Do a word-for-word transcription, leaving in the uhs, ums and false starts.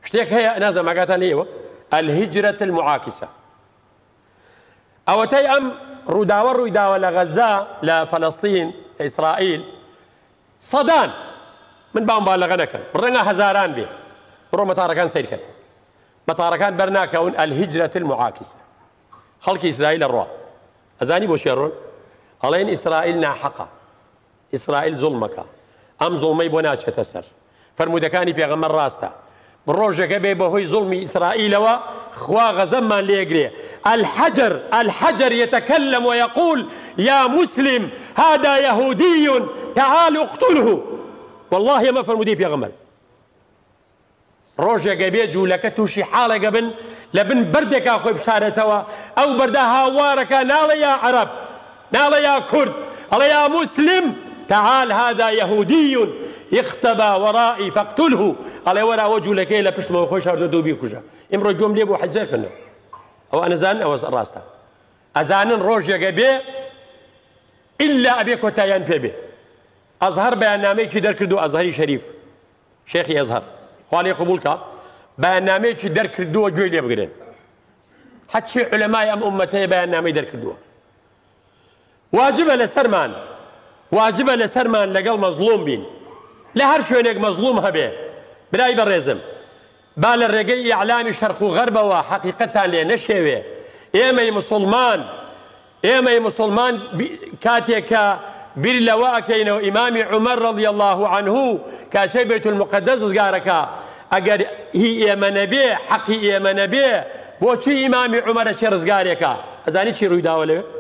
شتێک هەیە نازە ماگاتان لێوە الهجرة المعاكسة ئەوەتەی ئەم ڕووداوە ڕوویداوە لە غەزا لە فەلەستین لە ئیسرائیل سەدان من باوم بالەغە نەکەن ڕەنگە هەزاران بێ بڕۆ مەتارەکان سیرکەن مەتارەکان بەرناکەون الهجرة المعاكسة خەڵکی ئیسرائیل لە ڕوا ئەزانی بۆ شێڕۆن ئەڵێن ئیسرائیل ناحەقە ئیسرائیل زوڵمەکە ئەم زوڵمەی بۆ ناچێتە سەر فەرمودەکانی پێغەمبەر ڕاستە بڕۆژەکە بێ بەهۆی زوڵمی ئیسرائیلەوە خوا غەزەممان لێگرێ الحجر الحجر يتكلم ويقول يا مسلم هذا يهودي تعال اقتله والله ما فرمودي بيغمر ڕۆژێکە بێ جوولەکە تووشی حاڵێکە بن لە بن بەردێکا خۆی بشارێتەوە ئەو بەردە هاوارەکە ناڵێ یا عەرەب ناڵێ یا کورد ئەڵێ یا مسلم تعال هذا يهودي اختبى ورائي فاقتله ئەڵێ وەرا ئەوە جوولەکەی لە پشتمەوە خۆی شاردۆ دوو بیکوژە ئیمڕۆ گوێم لێ بۆ حەجەکردنەوە ئەوە ئەنەزانن ئەوە ڕاستە ئەزانن ڕۆژێکە بێ ئیلا ئەبێ کۆتاییان پێ بێ ئەزهەر بەیاننامەیەکی دەرکردو ئەزهەری شەریف شێخی ئەزهەر خوا لێ قبوڵ کە بەیاننامەیەکی دەرکردووە گوێی لێ بگرن هەرچی عولەمای ئەم ئومەتەیە بەیاننامەی دەرکردووە واجبە لەسەرمان واجبە لەسەرمان لەگەڵ مەزلوم بین لە هەر شوێنێک مەزلوم هەبێ برای بەڕێزم با لە ڕێگەی ئیعلامی شەرق و غەربەوە حەقیقەتان لێ نەشێوێ ئێمەی مسڵمان ئێمەی مسڵمان کاتێکە بیر لەوە ئەکەینەوە ئیمامی عومەر ڕەضی الله عنه کاچەی بەیت المقدس ڕزگارەکە ئەگەر هی ئێمە نەبێ حەقی ئێمە نەبێ بۆچی ئیمامی عومەرە چێ ڕزگارێکە ئەزانی چی ڕوویداوە لەوێ